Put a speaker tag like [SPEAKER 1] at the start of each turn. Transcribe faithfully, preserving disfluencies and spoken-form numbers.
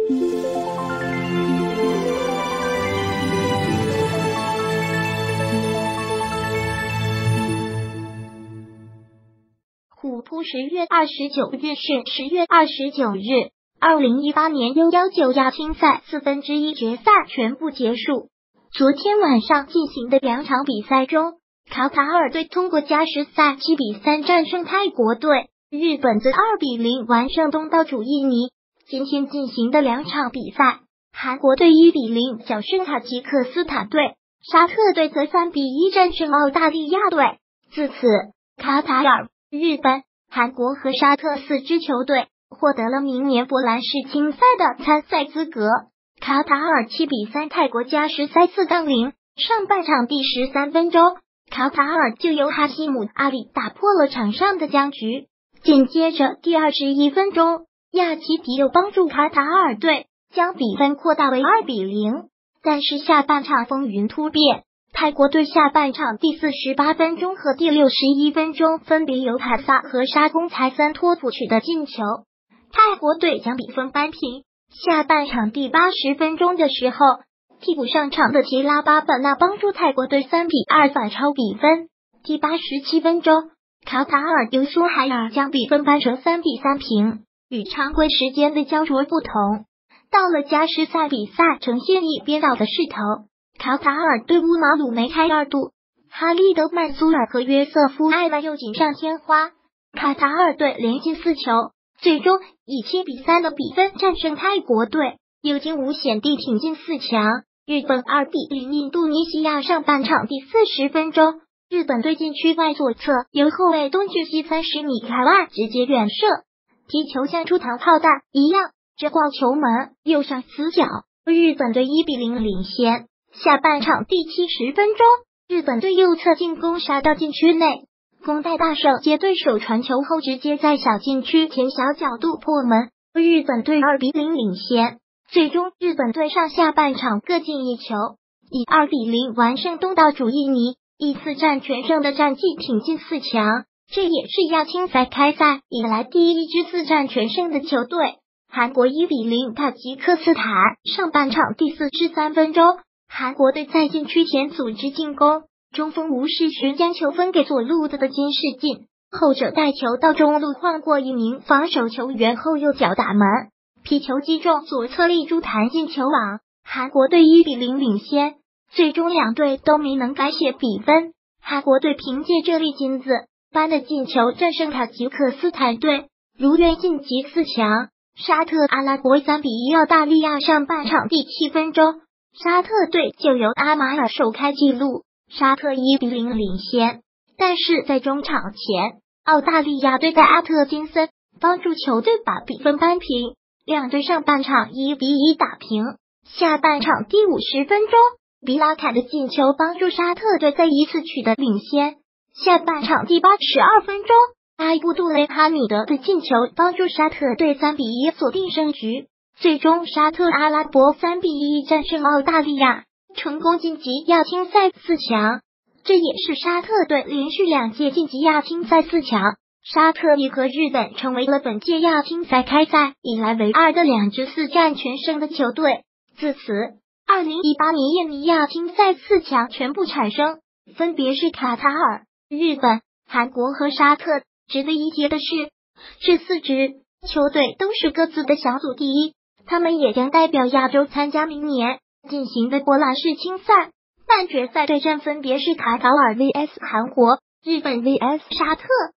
[SPEAKER 1] 虎扑十月二十九日是十月二十九日，二零一八年 U 十九 亚青赛四分之一决赛全部结束。昨天晚上进行的两场比赛中，卡塔尔队通过加时赛七比三战胜泰国队，日本则二比零完胜东道主印尼。今天进行的两场比赛，韩国队一比零小胜塔吉克斯坦队，沙特队则三比一战胜澳大利亚队。自此，卡塔尔、日本、韩国和沙特四支球队获得了明年波兰世青赛的参赛资格。卡塔尔七比三泰国加时赛四杠零，上半场第十三分钟，卡塔尔就由哈希姆阿里打破了场上的僵局。紧接着第二十一分钟，亚奇迪又帮助卡塔尔队将比分扩大为二比零。但是下半场风云突变，泰国队下半场第四十八分钟和第六十一分钟分别由塔萨和沙公才森托普取得进球，泰国队将比分扳平。下半场第八十分钟的时候，替补上场的提拉巴本纳帮助泰国队三比二反超比分。第八十七分钟，卡塔尔由苏海尔将比分扳成三比三平。与常规时间的焦灼不同，到了加时赛比赛呈现一边倒的势头。卡塔尔队乌马鲁梅开二度，哈利德曼苏尔和约瑟夫艾曼又锦上添花，卡塔尔队连进四球，最终以七比三的比分战胜泰国队，有惊无险地挺进四强。日本二比零印度尼西亚。上半场第四十分钟，日本队禁区外左侧由后卫东距西三十米开外直接远射，踢球像出膛炮弹一样直挂球门，右上死角，日本队一比零领先。下半场第七十分钟，日本队右侧进攻杀到禁区内，宫代大胜接对手传球后直接在小禁区前小角度破门，日本队二比零领先。最终日本队上下半场各进一球，以二比零完胜东道主印尼，以四战全胜的战绩挺进四强。这也是亚青赛开赛以来第一支四战全胜的球队。韩国一比零塔吉克斯坦。上半场第四十三分钟，韩国队在禁区前组织进攻，中锋吴世勋将球分给左路的金世进，后者带球到中路晃过一名防守球员后右脚打门，皮球击中左侧立柱弹进球网，韩国队一比零领先。最终两队都没能改写比分，韩国队凭借这粒金子般的进球战胜塔吉克斯坦队，如愿晋级四强。沙特阿拉伯三比一澳大利亚。上半场第七分钟，沙特队就由阿马尔首开纪录，沙特一比零领先。但是在中场前，澳大利亚队的阿特金森帮助球队把比分扳平，两队上半场一比一打平。下半场第五十分钟，比拉坎的进球帮助沙特队再一次取得领先。下半场第八十二分钟，阿布杜雷哈米德的进球帮助沙特队三比一锁定胜局。最终沙特阿拉伯三比一战胜澳大利亚，成功晋级亚青赛四强。这也是沙特队连续两届晋级亚青赛四强。沙特也和日本成为了本届亚青赛开赛以来唯二的两支四战全胜的球队。自此，二零一八年印尼亚青赛四强全部产生，分别是卡塔尔、日本、韩国和沙特。值得一提的是，这四支球队都是各自的小组第一，他们也将代表亚洲参加明年进行的波兰世青赛。半决赛对阵分别是卡塔尔 V S 韩国、日本 V S 沙特。